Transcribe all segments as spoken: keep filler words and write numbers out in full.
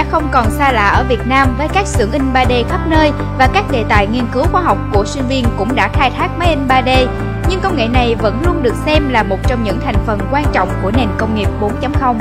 không còn xa lạ ở Việt Nam với các xưởng in ba D khắp nơi và các đề tài nghiên cứu khoa học của sinh viên cũng đã khai thác máy in ba D. Nhưng công nghệ này vẫn luôn được xem là một trong những thành phần quan trọng của nền công nghiệp bốn chấm không.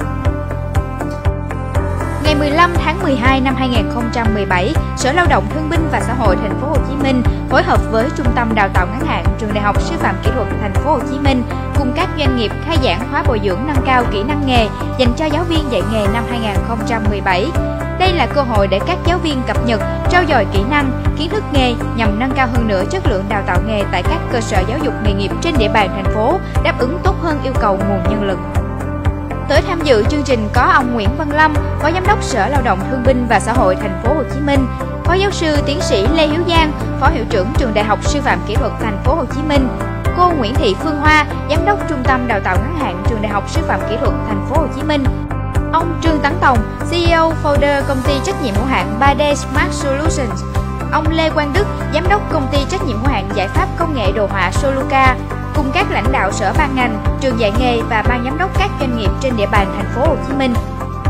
Ngày mười lăm tháng mười hai năm hai nghìn không trăm mười bảy, Sở Lao động Thương binh và Xã hội Thành phố Hồ Chí Minh phối hợp với Trung tâm Đào tạo ngắn hạn Trường Đại học Sư phạm Kỹ thuật Thành phố Hồ Chí Minh cùng các doanh nghiệp khai giảng khóa bồi dưỡng nâng cao kỹ năng nghề dành cho giáo viên dạy nghề năm hai nghìn không trăm mười bảy. Đây là cơ hội để các giáo viên cập nhật, trau dồi kỹ năng, kiến thức nghề nhằm nâng cao hơn nữa chất lượng đào tạo nghề tại các cơ sở giáo dục nghề nghiệp trên địa bàn thành phố, đáp ứng tốt hơn yêu cầu nguồn nhân lực. Tới tham dự chương trình có ông Nguyễn Văn Lâm, Phó Giám đốc Sở Lao động Thương binh và Xã hội Thành phố Hồ Chí Minh, Phó Giáo sư Tiến sĩ Lê Hiếu Giang, Phó Hiệu trưởng Trường Đại học Sư phạm Kỹ thuật Thành phố Hồ Chí Minh, cô Nguyễn Thị Phương Hoa, Giám đốc Trung tâm Đào tạo ngắn hạn Trường Đại học Sư phạm Kỹ thuật Thành phố Hồ Chí Minh, ông Trương Tấn Tòng, xê e ô founder Công ty trách nhiệm hữu hạn ba D Smart Solutions, ông Lê Quang Đức, Giám đốc Công ty trách nhiệm hữu hạn giải pháp công nghệ đồ họa Soluca, cùng các lãnh đạo sở ban ngành, trường dạy nghề và ban giám đốc các doanh nghiệp trên địa bàn Thành phố Hồ Chí Minh.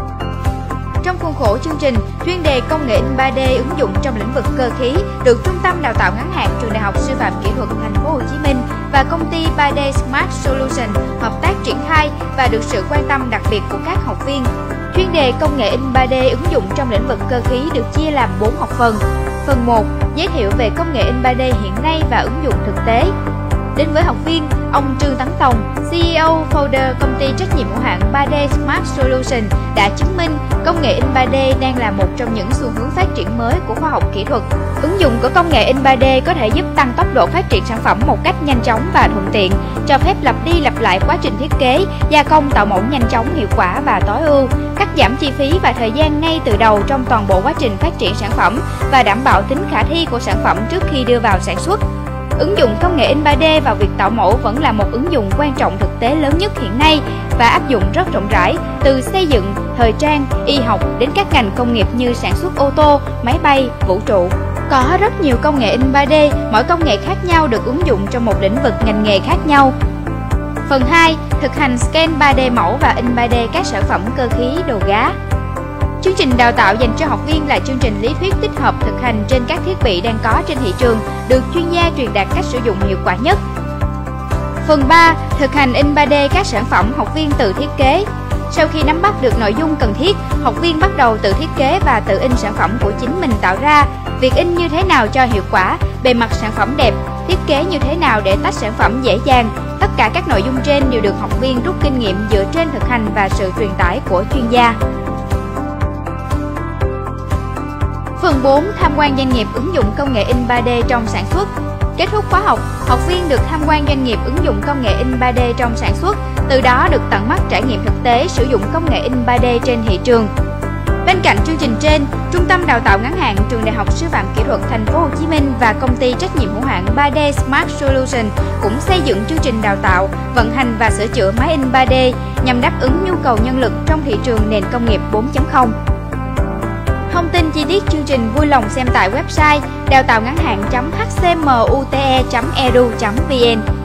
Trong khuôn khổ chương trình, chuyên đề công nghệ in ba D ứng dụng trong lĩnh vực cơ khí được Trung tâm Đào tạo ngắn hạn Trường Đại học Sư phạm Kỹ thuật Thành phố Hồ Chí Minh và công ty ba D Smart Solutions hợp tác triển khai và được sự quan tâm đặc biệt của các học viên. Chuyên đề công nghệ in ba D ứng dụng trong lĩnh vực cơ khí được chia làm bốn học phần. Phần một, giới thiệu về công nghệ in ba D hiện nay và ứng dụng thực tế. Đến với học viên, ông Trương Tấn Tòng, xê e ô founder Công ty trách nhiệm hữu hạn ba D Smart Solutions đã chứng minh công nghệ in ba D đang là một trong những xu hướng phát triển mới của khoa học kỹ thuật. Ứng dụng của công nghệ in ba D có thể giúp tăng tốc độ phát triển sản phẩm một cách nhanh chóng và thuận tiện, cho phép lặp đi lặp lại quá trình thiết kế, gia công tạo mẫu nhanh chóng, hiệu quả và tối ưu, cắt giảm chi phí và thời gian ngay từ đầu trong toàn bộ quá trình phát triển sản phẩm và đảm bảo tính khả thi của sản phẩm trước khi đưa vào sản xuất. Ứng dụng công nghệ in ba D vào việc tạo mẫu vẫn là một ứng dụng quan trọng thực tế lớn nhất hiện nay và áp dụng rất rộng rãi, từ xây dựng, thời trang, y học đến các ngành công nghiệp như sản xuất ô tô, máy bay, vũ trụ. Có rất nhiều công nghệ in ba D, mỗi công nghệ khác nhau được ứng dụng trong một lĩnh vực ngành nghề khác nhau. Phần hai, thực hành scan ba D mẫu và in ba D các sản phẩm cơ khí, đồ gá. Chương trình đào tạo dành cho học viên là chương trình lý thuyết tích hợp thực hành trên các thiết bị đang có trên thị trường, được chuyên gia truyền đạt cách sử dụng hiệu quả nhất. Phần ba, thực hành in ba D các sản phẩm, học viên tự thiết kế. Sau khi nắm bắt được nội dung cần thiết, học viên bắt đầu tự thiết kế và tự in sản phẩm của chính mình tạo ra. Việc in như thế nào cho hiệu quả, bề mặt sản phẩm đẹp, thiết kế như thế nào để tách sản phẩm dễ dàng. Tất cả các nội dung trên đều được học viên rút kinh nghiệm dựa trên thực hành và sự truyền tải của chuyên gia. Phần bốn, tham quan doanh nghiệp ứng dụng công nghệ in ba D trong sản xuất. Kết thúc khóa học, học viên được tham quan doanh nghiệp ứng dụng công nghệ in ba D trong sản xuất, từ đó được tận mắt trải nghiệm thực tế sử dụng công nghệ in ba D trên thị trường. Bên cạnh chương trình trên, Trung tâm Đào tạo ngắn hạn Trường Đại học Sư phạm Kỹ thuật Thành phố Hồ Chí Minh và Công ty trách nhiệm hữu hạn ba D Smart Solutions cũng xây dựng chương trình đào tạo, vận hành và sửa chữa máy in ba D nhằm đáp ứng nhu cầu nhân lực trong thị trường nền công nghiệp bốn chấm không. Thông tin chi tiết chương trình vui lòng xem tại website đào tạo ngắn hạn chấm h c m u t e chấm e d u chấm v n.